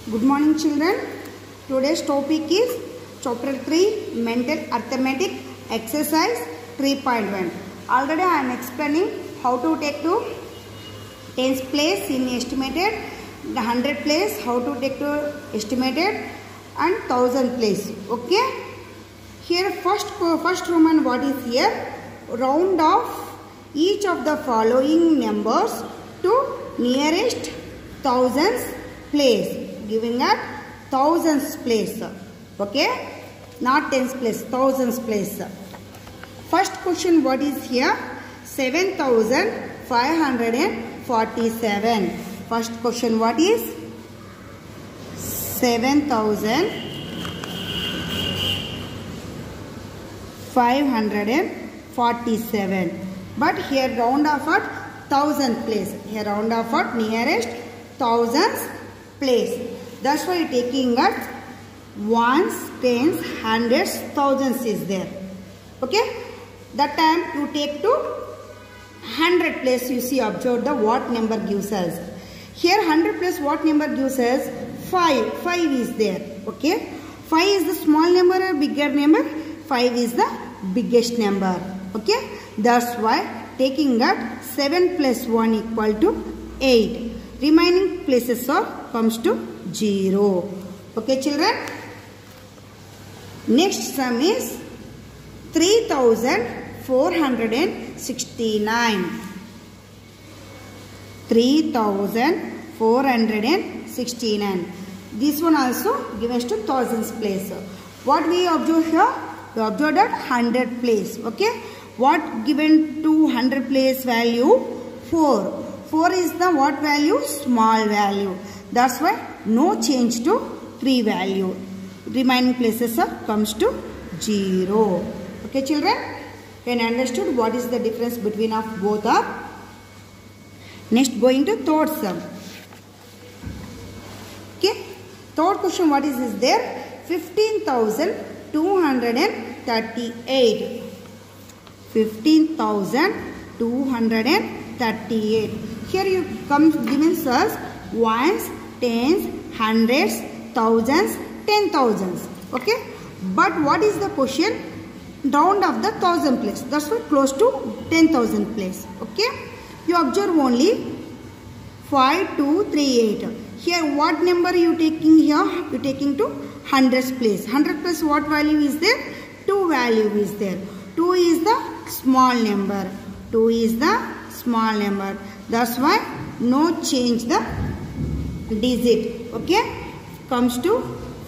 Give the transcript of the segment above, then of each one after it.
Good morning children. Today's topic is chapter 3 mental arithmetic exercise 3.1. Already I am explaining how to take to tens place in estimated, the 100 place how to take to estimated and 1000 place. Okay. Here first Roman what is here? Round off each of the following numbers to nearest thousands place, giving at thousands place. Okay, not tens place, thousands place. First question what is here? 7547. First question what is? 7547. But here round off at thousand place. Here round off at nearest thousands place. That's why taking at ones, tens, hundreds, thousands is there. Okay. That time you take to 100 place. You see, observe the what number gives us. Here 100 plus what number gives us? 5. 5 is there. Okay. 5 is the small number or bigger number? 5 is the biggest number. Okay. That's why taking at 7 plus 1 equal to 8. Remaining places comes to 0. Okay children. Next sum is 3469. 3469. This one also given to thousands place. What we observe here? We observe at 100 place. Okay. What given to 100 place value? 4. 4 is the what value? Small value. That's why no change to 3 value. Remaining places comes to 0. Okay children? Can understood what is the difference between of both are? Next going to third sum. Okay. Third question what is there? 15,238. 15,238. Here you come given us ones, tens, hundreds, thousands, 10,000s. Okay. But what is the question? Round of the thousand place. That's why close to 10,000 place. Okay. You observe only 5238. Here what number you taking here? You taking to hundreds place. 100 plus what value is there? 2 value is there. 2 is the small number. 2 is the small number. That's why no change the digit. Okay. Comes to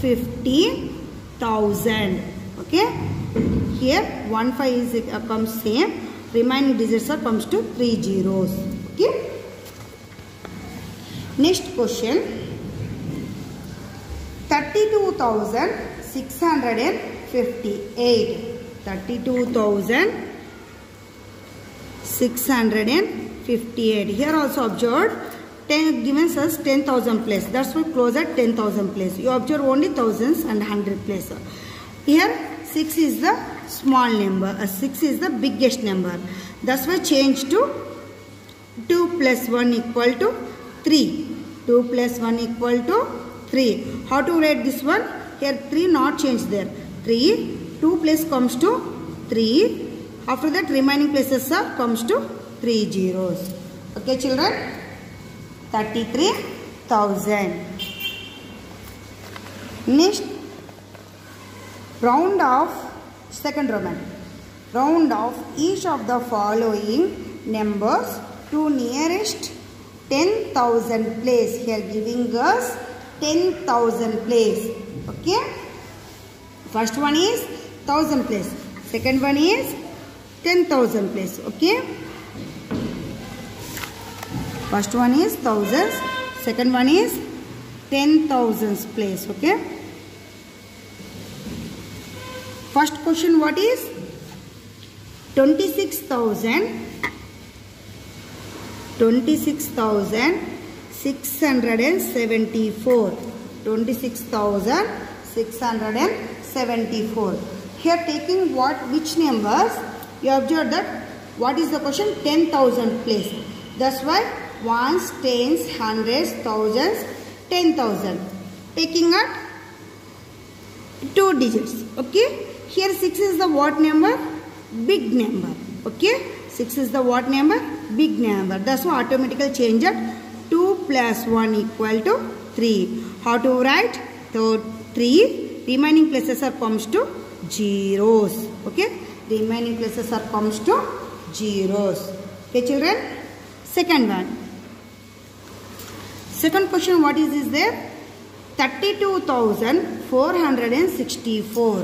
50,000. Okay. Here 1 5 is comes same. Remaining digits comes to 3 zeros. Okay. Next question. 32,658. 32,658. Here also observed 10 given us 10,000 place. That's why close at 10,000 place. You observe only thousands and 100 place. Here 6 is the small number. 6 is the biggest number. That's why change to 2 plus 1 equal to 3. 2 plus 1 equal to 3. How to write this one? Here 3 not change there. 3. 2 place comes to 3. After that remaining places comes to 3 zeros. Okay children. 33,000. Next, round off second Roman. Round off each of the following numbers to nearest 10,000 place. Here giving us 10,000 place. Okay. First one is 1000 place. Second one is 10,000 place. Okay. First one is thousands. Second one is 10,000s place. Okay. First question what is? 26,674. 26,674. Here taking what? Which numbers? You observe that what is the question? 10,000 place. That's why ones, tens, hundreds, thousands, 10,000. taking at 2 digits. Okay. Here 6 is the what number? Big number. Okay. 6 is the what number? Big number. That's why automatically change it. 2 plus 1 equal to 3. How to write? So 3 remaining places are comes to zeros. Okay. Remaining places are comes to zeros. Okay children. Second one. Second question, what is there? 32,464.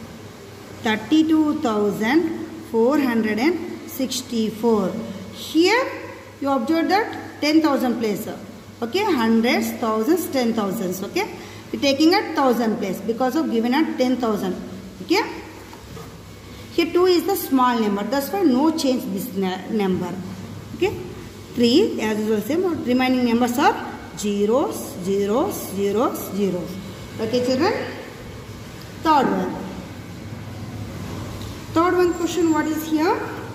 32,464. Here you observe that 10,000 place. Okay, hundreds, thousands, 10,000s. Okay, we taking at 1,000 place because of given at 10,000. Okay, here 2 is the small number. That's why no change this number. Okay, 3 as usual same. Remaining numbers are zeros, zeros, zeros, zeros. Okay children. Third one. Third one question, what is here?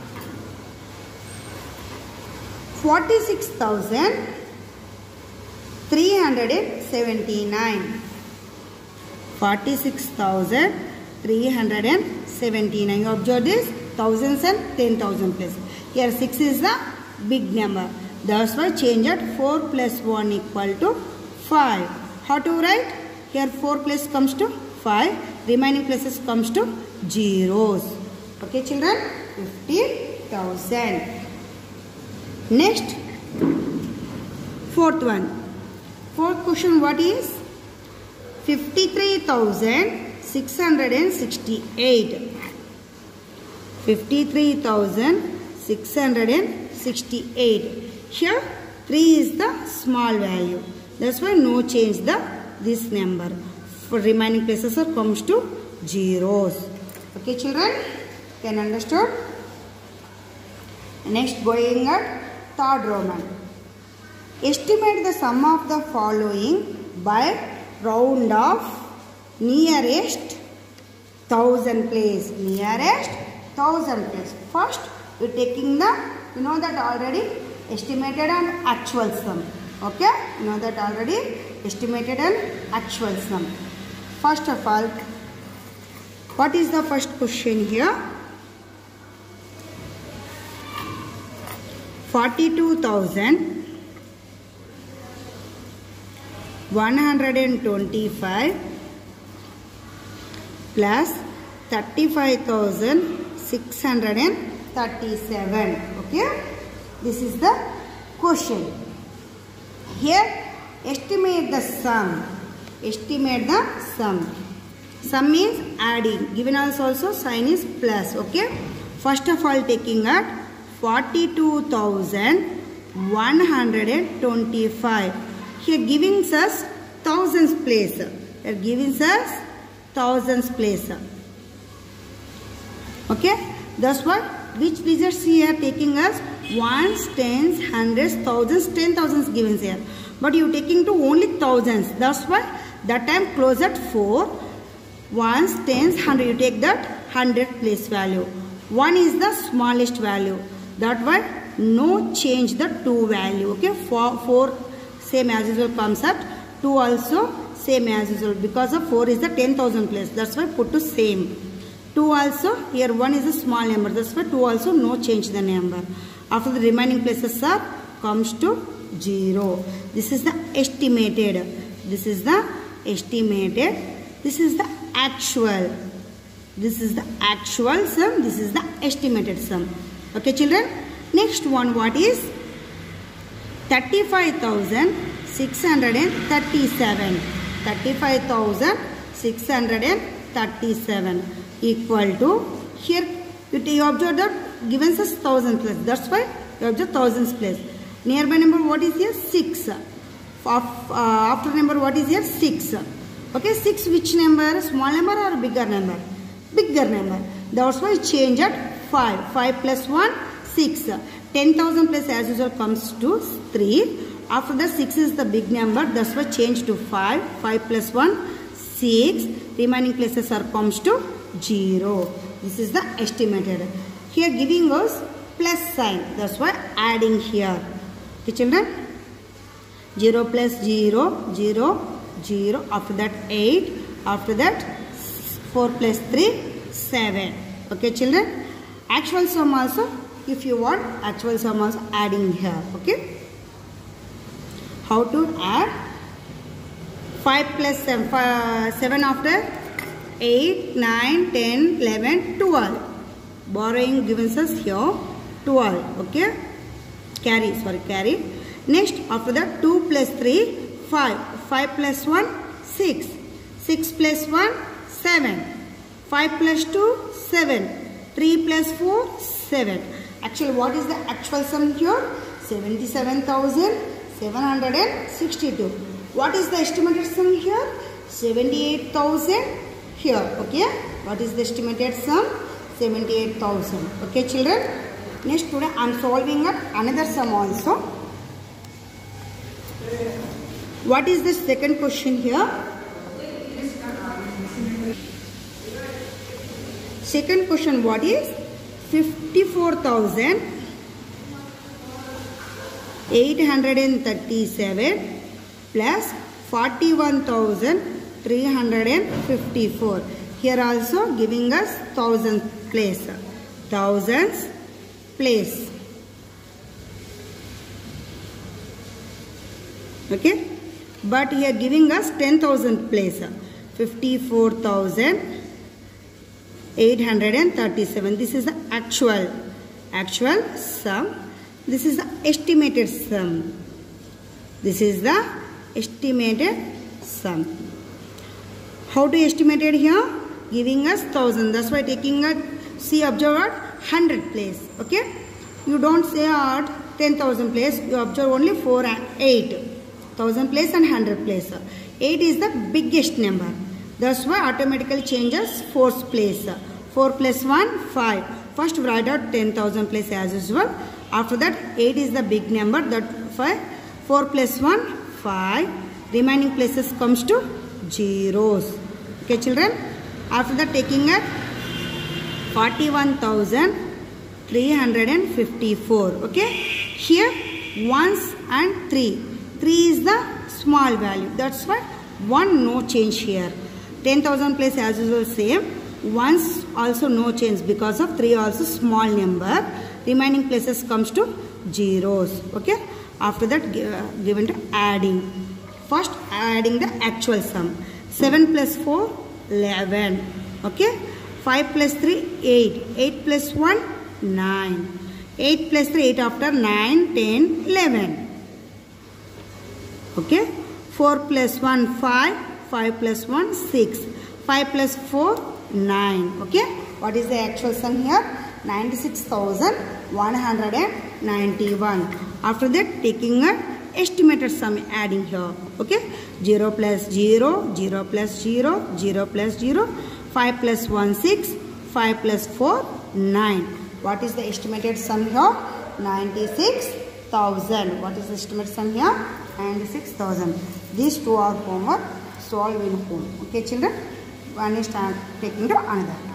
46,379. 46,379. You observe this thousands and 10,000 place. Here 6 is the big number. That's why change at 4 plus 1 equal to 5. How to write? Here 4 place comes to 5. Remaining places comes to zeros. Okay children? 50,000. Next, fourth one. Fourth question, what is? 53,668. 53,668. Here 3 is the small value. That's why no change this number. For remaining places are comes to zeros. Okay children, can understood? Next, going at third Roman. Estimate the sum of the following by round of nearest 1,000 place. Nearest 1,000 place. First, we taking the, you know that already, estimated and actual sum. Okay, you know that already, estimated and actual sum. First of all, what is the first question here? 42,125 plus 35,637. Okay, this is the question. Here, estimate the sum. Estimate the sum. Sum means adding. Given us also sign is plus. Okay. First of all, taking at 42,125. Here giving us thousands place. Here giving us thousands place. Okay. That's why which digits here taking us ones, tens, hundreds, thousands, 10,000s given here. But you taking to only thousands. That's why that time close at 4. Ones, tens, 100. You take that 100 place value. 1 is the smallest value. That why no change the 2 value. Okay. 4 same as usual comes up. 2 also same as usual. Because of 4 is the 10,000 place. That's why put to same. 2 also, here 1 is a small number. That's why 2 also no change the number. After the remaining places are comes to 0. This is the estimated. This is the estimated. This is the actual. This is the actual sum. This is the estimated sum. Okay children. Next one, what is 35,637. 35,637 equal to, here you observe that given us 1,000 place. That's why you observe thousands place. Nearby number what is here? 6. After number what is here? 6. Okay, 6 which number? Small number or bigger number? Bigger number. That's why change at 5. 5 plus 1, 6. 10,000 place as usual comes to 3. After the 6 is the big number. That's why change to 5. 5 plus 1, 6. Remaining places are comes to 0. This is the estimated. Here giving us plus sign. That's why adding here. Okay children. 0 plus 0, 0, 0. After that 8. After that 4 plus 3, 7. Okay children. Actual sum also, if you want actual sum also adding here. Okay. How to add? 5 plus 7, 7 after 8, 9, 10, 11, 12. Borrowing gives us here 12. Okay. Carry. Next, after that 2 plus 3, 5. 5 plus 1, 6. 6 plus 1, 7. 5 plus 2, 7. 3 plus 4, 7. Actually, what is the actual sum here? 77,762. What is the estimated sum here? 78,000 here. Okay. What is the estimated sum? 78,000. Okay children. Next, today I am solving up another sum also. What is the second question here? Second question, what is 54,837 plus 41,354. Here also giving us thousands place. Thousands place. Okay. But here giving us 10,000 place. 54,837. This is the actual sum. This is the estimated sum. This is the estimated sum. How to estimate it here? Giving us 1,000. That's why taking a observe at 100 place. Okay. You don't say at 10,000 place. You observe only 4 and 8. 1,000 place and 100 place. 8 is the biggest number. That's why automatically changes 4th place. 4 plus 1, 5. First write out 10,000 place as usual. After that 8 is the big number. That 5. 4 plus 1, 5. Remaining places comes to zeros. Okay children. After that taking at 41,354. Okay. Here 1s and 3. 3 is the small value. That's why 1 no change here. 10,000 place as usual same. 1s also no change because of 3 also small number. Remaining places comes to zeros. Okay. After that given to adding. First adding the actual sum. 7 plus 4, 11. Okay. 5 plus 3, 8. 8 plus 1, 9. 8 plus 3, 8 after 9, 10, 11. Okay. 4 plus 1, 5. 5 plus 1, 6. 5 plus 4, 9. Okay. What is the actual sum here? 96,191. After that taking a estimated sum adding here. Okay. 0 plus 0, 0 plus 0, 0 plus 0. 5 plus 1, 6. 5 plus 4, 9. What is the estimated sum here? 96,000. What is the estimated sum here? 96,000. These two are homework. Solve in home. Okay children. One is taking to another.